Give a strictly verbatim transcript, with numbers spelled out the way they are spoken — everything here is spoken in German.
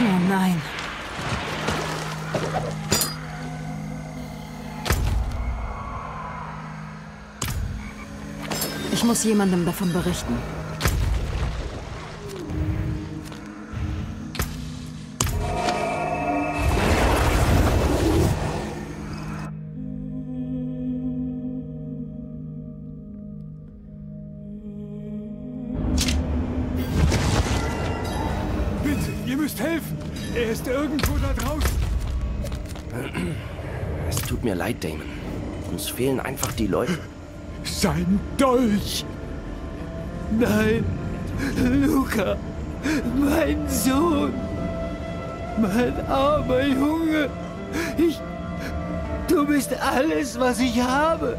Oh nein. Ich muss jemandem davon berichten. Bitte, ihr müsst helfen. Er ist irgendwo da draußen. Es tut mir leid, Damon. Uns fehlen einfach die Leute. Sein Dolch. Nein, Luca, mein Sohn. Mein armer Junge. Ich... Du bist alles, was ich habe.